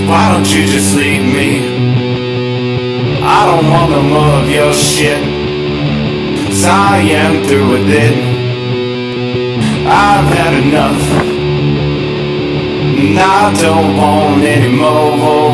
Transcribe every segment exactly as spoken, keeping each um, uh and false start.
Why don't you just leave me? I don't want no more of your shit, 'cause I am through with it. I've had enough, and I don't want any more.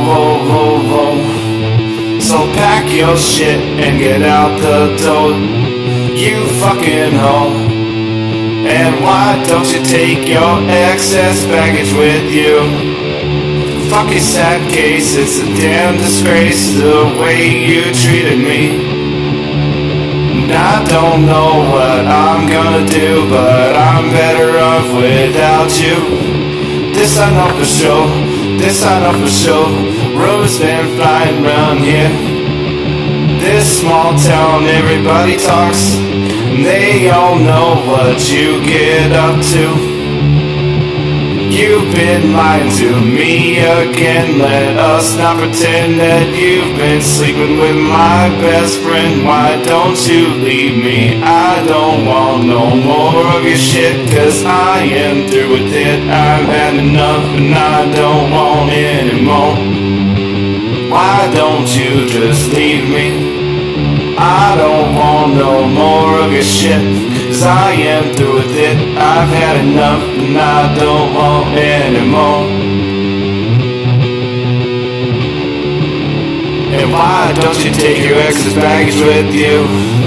So pack your shit and get out the door, you fucking hoe. And why don't you take your excess baggage with you? Fucking sad case, it's a damn disgrace the way you treated me. And I don't know what I'm gonna do, but I'm better off without you. This I know for sure, this I know for sure. Rumors been flying around here. This small town, everybody talks, and they all know what you get up to. You've been lying to me again. Let us not pretend that you've been sleeping with my best friend. Why don't you leave me? I don't want no more of your shit, 'cause I am through with it. I've had enough and I don't want any more. Why don't you just leave me? I don't want no more of your shit, 'cause I am through with it. I've had enough and I don't want any more. And why don't you take your ex's baggage with you?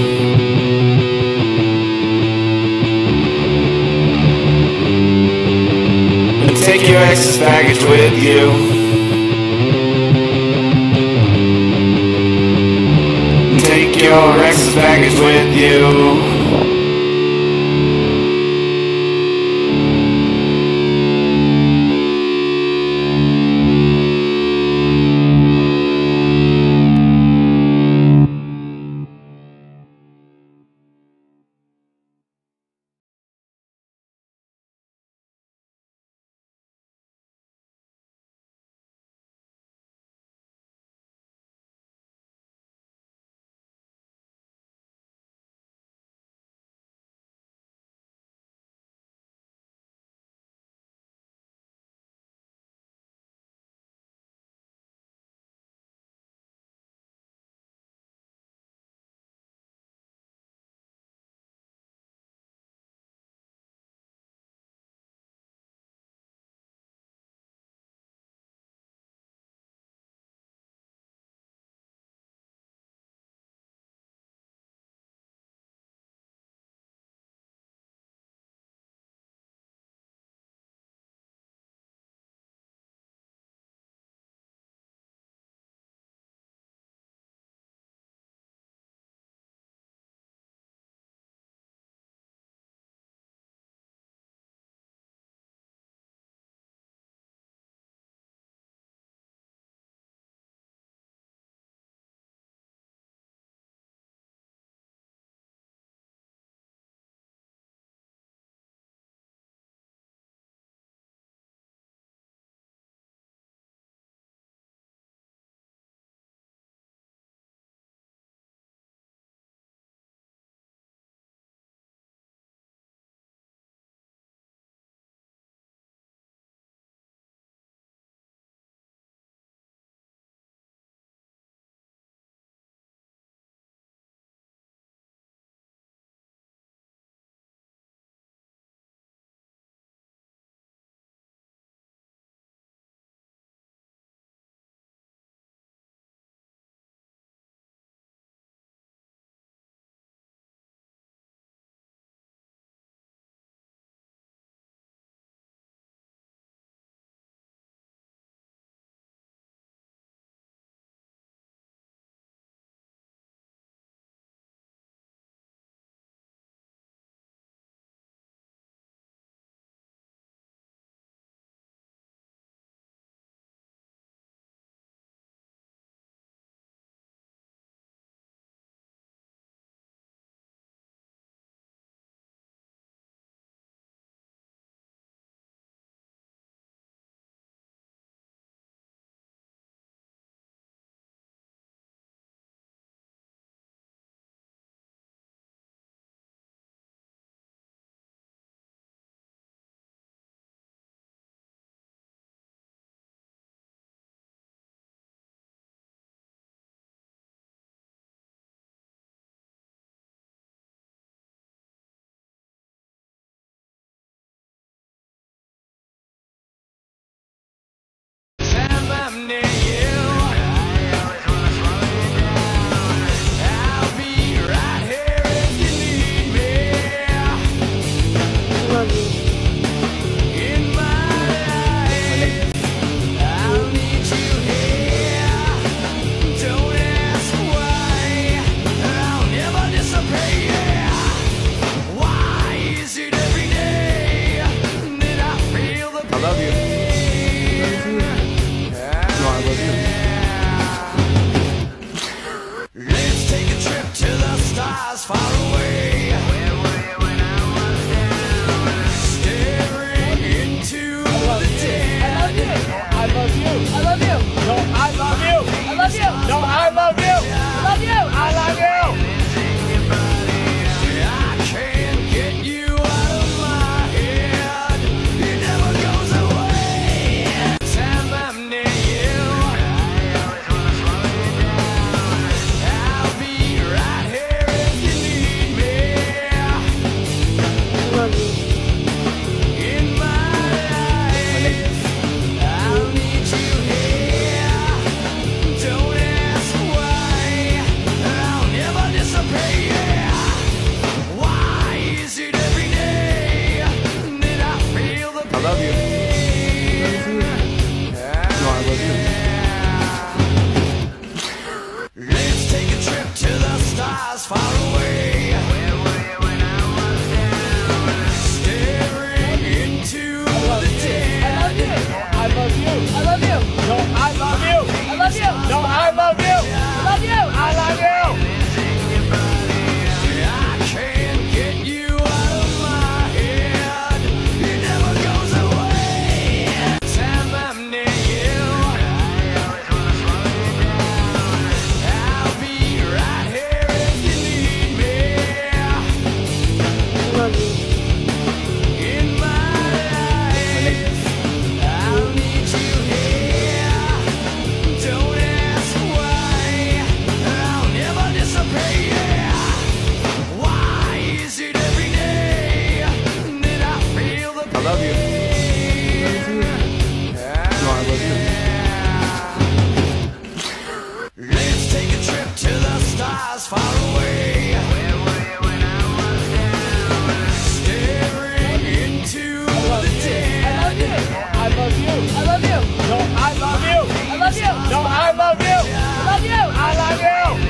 And take your ex's baggage with you. Take your ex's baggage with you. I love you. No, I love you. I love you. No, I love you. I love you. I love you. I can't get you out of my head. It never goes away. Time I'm near you. I'll be right here if you need me. I love you. In my life, I'll need you here. Don't ask why. I'll never disappear. Why is it every day that I feel the pain? I love you. No, I love you. Let's take a trip to the stars far away. Staring into the dead. I love you. I love you. No, I love you. I love you. No, I love you. I love you. I love you. I can't get you out of my head. It never goes away. Time I'm near you. I'll be right here if you need me. I love you. In my life, I'll need you here. Don't ask why. I'll never disappear. Why is it every day that I feel the pain? I love you. No, I love you. Let's take a trip to the stars far away. Staring into the dead. I love you. I love you. No, I love you. I love you. No, I love you. I love you. I love you.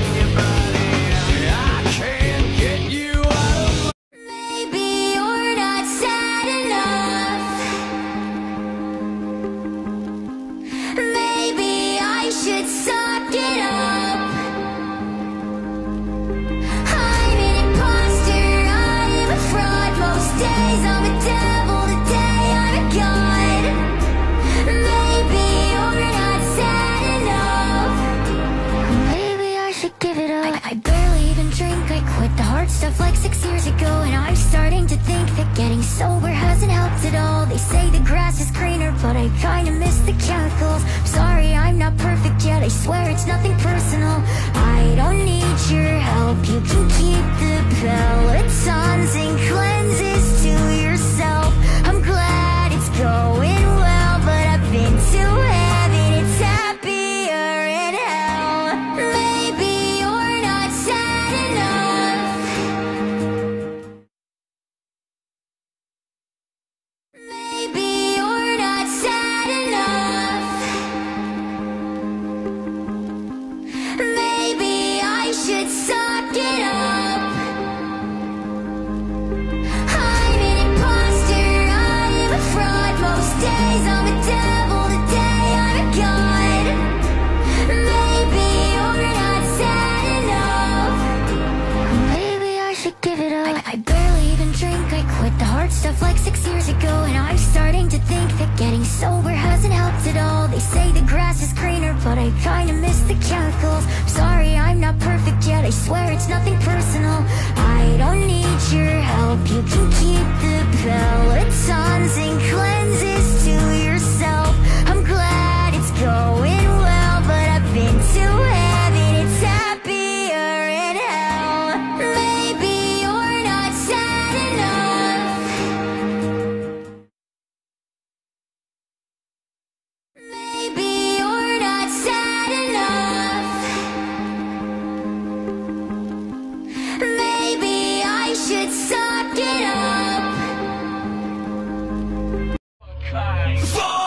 I can't get you out of my Maybe you're not sad enough. Maybe I should suck it up. I'm an imposter, I am a fraud. Most days I'm a devil, today I'm a god. Maybe you're not sad enough. Maybe I should give it up. I, I barely even drink, I quit the hard stuff like six years ago. And I'm starting to think that getting sober hasn't helped at all. They say the grass is greener, but I kinda miss the chemicals. I'm sorry, I'm not perfect yet, I swear it's nothing personal. I don't need your help, you can keep the Pelotons and cleanses to yourself. I'm glad it's going well, but I've been to heaven, it's happier in hell. Maybe you're not sad enough. Maybe you're not sad enough. Maybe I should suck it up. I'm an imposter, I am a fraud. Most days I'm a devil, today I'm a god. Maybe you're not sad enough. Maybe I should give it up. I, I barely even drink, I quit the hard stuff like six years ago. And I'm starting to think that getting sober hasn't helped at all. They say the grass is greener, but I kinda miss the chemicals. I'm sorry, I'm not perfect yet, I swear it's nothing personal. I don't need your help, you can keep the Pelotons and cleanses to yourself. I'm glad it's going well, but I've been to heaven, it's happier in hell. Maybe you're not sad enough. Maybe you're not sad enough. Maybe I should suck it up. Fuck!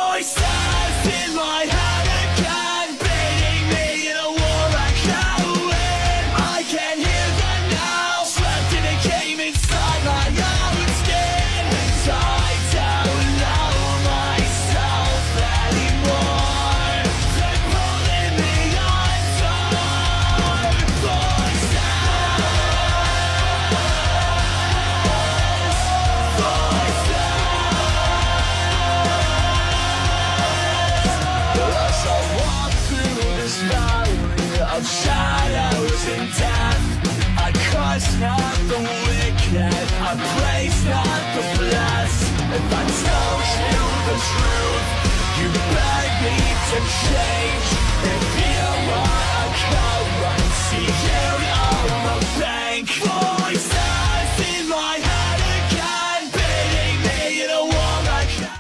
me to change. If you want a currency, you know the bank. Voices in my head again, beating me in a war I can't.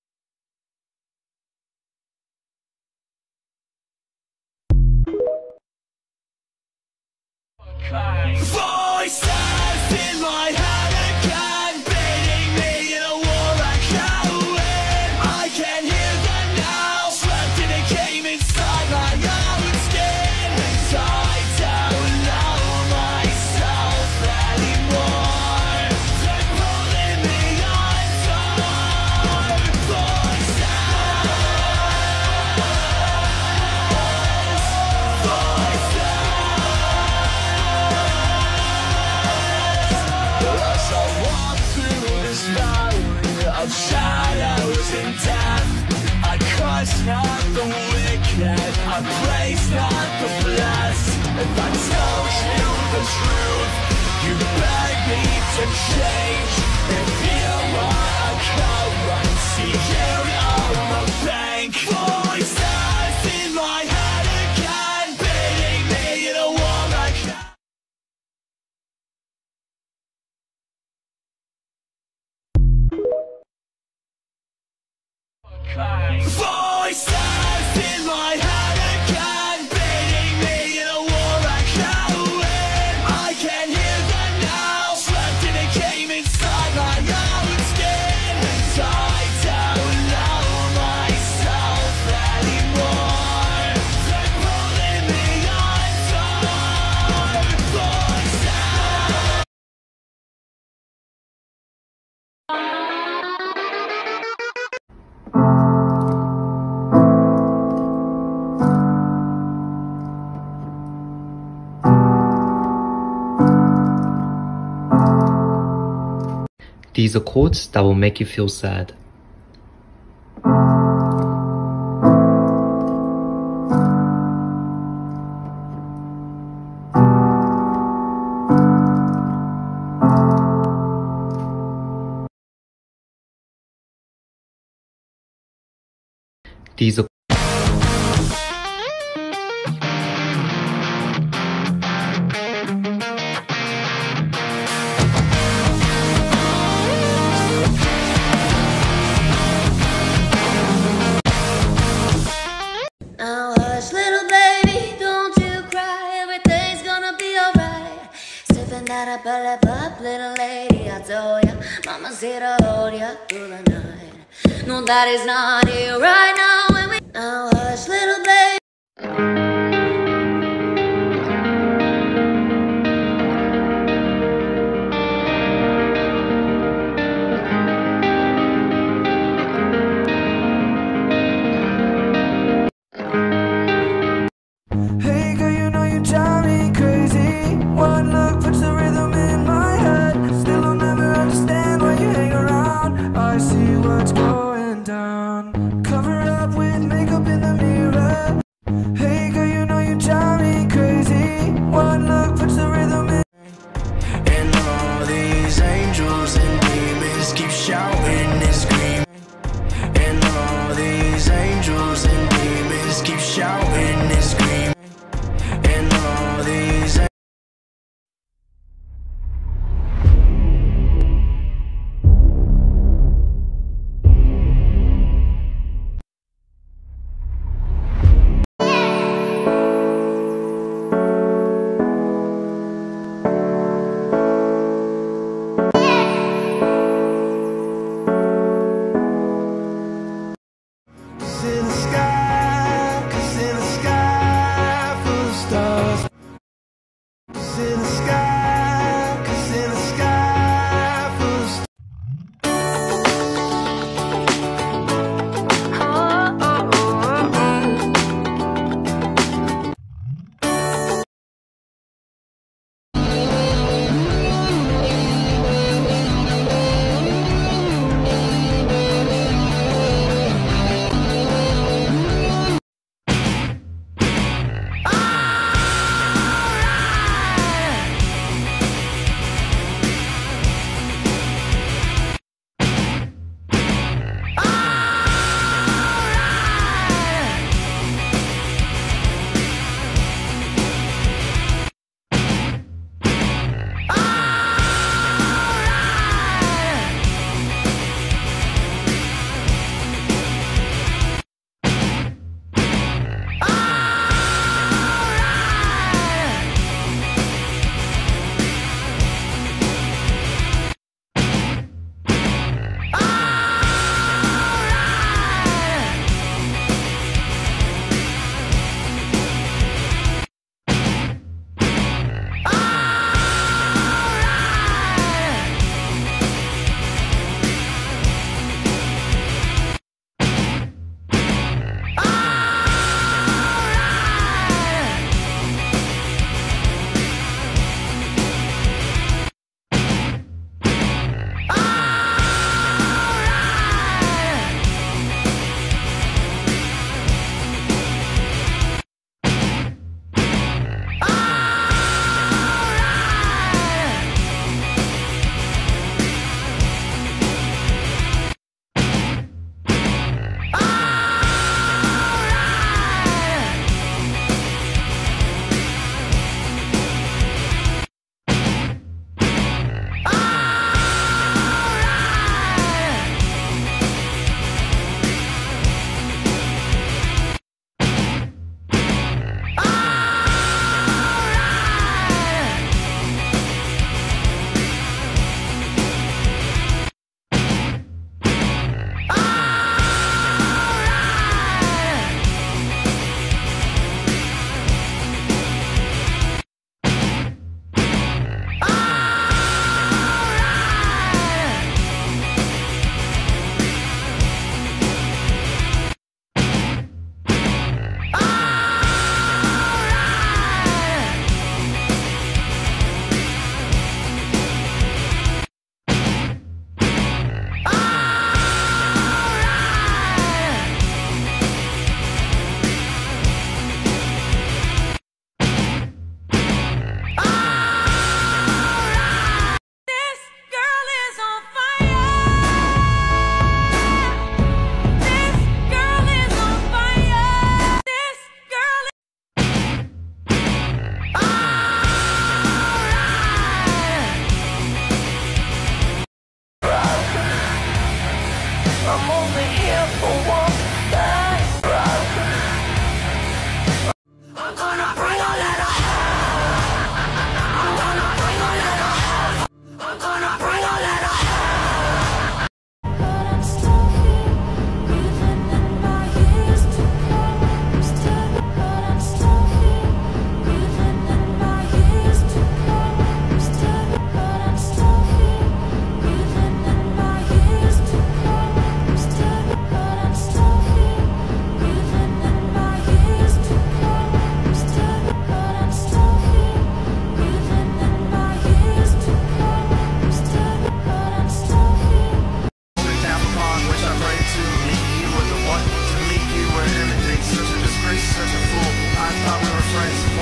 Voices in my head again, beating me in a war I can't win. I can hear them now, trapped in a game inside my own skin. And I don't know myself anymore. They're pulling me under. Voices, voices. As I walk through this valley of shadows and death, I curse not the wicked, I praise not the blessed. If I told you the truth, you beg me to change. If you want a currency, you know the bank. Voices in my head again, beating me in a war I can't. Voices in my head again, beating me in a war I can't win. I can hear them now, trapped in a game inside my own skin. And I don't know myself anymore. They're pulling me under. Voices. These are quotes that will make you feel sad. These are Now hush, little baby, don't you cry. Everything's gonna be alright. Stiffen that up, lip up, little lady. I told ya, mama's here to hold ya through the night. No, daddy's not here right now. And we now hush, little baby. Hey girl, you know you drive me crazy. One look puts the rhythm in my head. Still I'll never understand why you hang around. I see what's going down. Cover up with makeup in the mirror.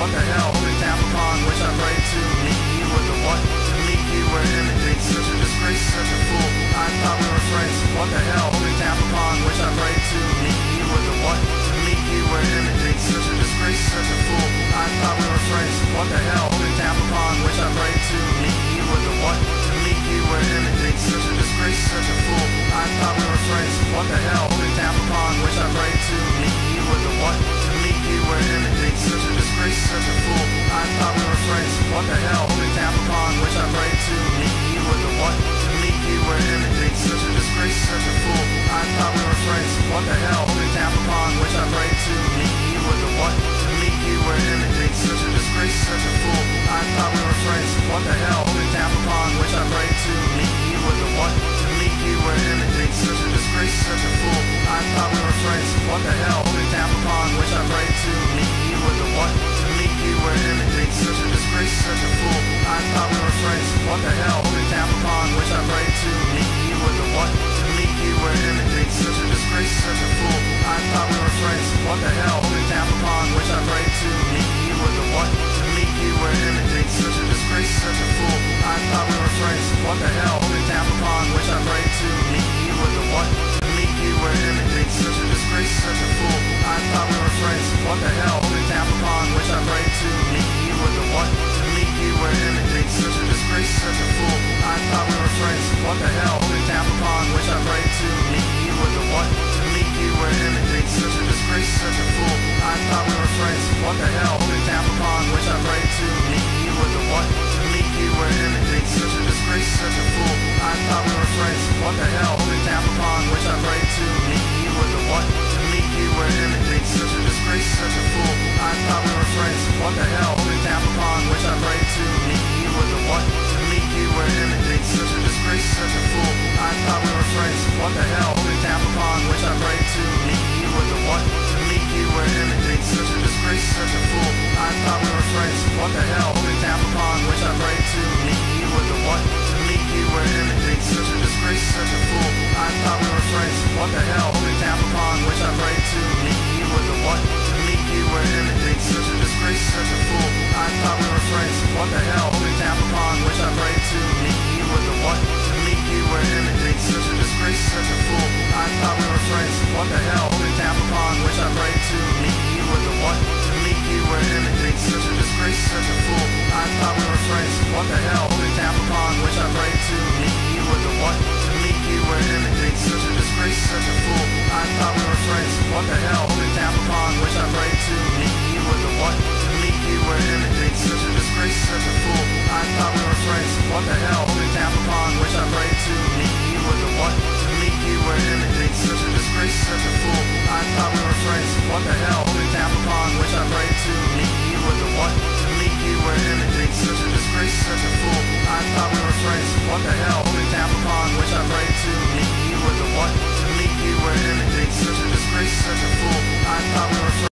what the hell? Holy tap upon which I pray to meet you with the what? To meet you where imitate such a disgrace, such a fool. I'm popular phrase, what the hell? Holy tap upon which I pray to meet you with the what? To meet you where imitate such a disgrace, such a fool. I'm popular phrase, what the hell? Holy tap upon which I pray to meet you with the what? To meet you where imitate such a disgrace, such a fool. I'm popular phrase, what the hell? Holy tap upon which I pray to meet you with the what? To meet you where imitate such a disgrace, such a fool. I'm popular phrase, what the hell? Holy tap upon which I pray to meet you with the what? To meet you where imitate such a disgrace, such a fool. I'm popular phrase, what the hell? Holy tap upon which I pray to meet you with the what? To meet you where imitate such a disgrace, such a fool. I'm popular phrase, what the hell? Holy tap upon which I pray to meet you with the what? To meet you where imitate such a disgrace, such a fool. I'm popular phrase, what the hell? Holy tap upon which I pray to meet you with the what? To meet you where imitate such a disgrace, such a fool. I'm popular phrase, what the hell? Holy tap upon which I pray to meet you with the what? To meet you where imitate such a disgrace, such a fool. I'm popular phrase, what the hell? Holy tap upon which I pray to meet you with the what? To meet you where imitate such a disgrace, such a fool. I'm popular phrase, what the hell? Holy tap upon which I pray to meet you with the what? To meet you where imitate such a disgrace, such a fool. I'm popular phrase, what the hell? Holy tap upon which I pray to meet you with the what? To meet you where imitate such a disgrace, such a fool. I'm popular phrase, what the hell? Holy tap upon which I pray to meet you with the what? To meet you where imitate such a disgrace, such a fool. I'm popular phrase, what the hell? Holy tap upon which I pray to meet you with the what? To meet you where imitate such a disgrace, such a fool. I'm popular phrase, what the hell? Holy tap upon which I pray to meet you with the what? To meet you where imitate such a disgrace, such a fool. I'm popular phrase, what the hell? Holy tap upon which I pray to meet you with the what? To meet you where imitate such a disgrace, such a fool. I'm popular phrase, what the hell? Holy tap upon which I pray to meet you with the what? To meet you where imitate such a disgrace, such a fool. I'm popular phrase, what the hell? Holy tap upon which I pray to meet you with the what? To meet you where imitate such a disgrace, such a fool. I'm popular phrase, what the hell? Holy tap upon which I pray to meet you with the what? To meet you where imitate such a disgrace, such a fool. I'm popular phrase, what the hell? Holy tap upon which I pray to meet you with the what? To meet you where imitate such a disgrace, such a fool. I'm popular phrase, what the hell? Holy tap upon which I pray to meet you with the what? To meet you where imitate such a disgrace, such a fool. I'm popular phrase, what the hell? Holy tap upon which I pray to meet you with the what? To meet you where imitate such a disgrace, such a fool. I'm popular phrase, what the hell? Holy tap upon which I pray to meet you with the what? To meet you where imitate such a disgrace, such a fool. I'm popular phrase, what the hell? Holy tap upon which I pray to meet you with the what? To meet you where imitate such a disgrace, such a fool. I'm popular phrase, what the hell? Holy tap upon which I pray to meet you with the what? To meet you where imitate such a disgrace, such a fool. I'm popular phrase, what the hell? Holy tap upon which I pray to meet you with the what? To meet you where imitate such a disgrace, such a fool. I'm popular phrase.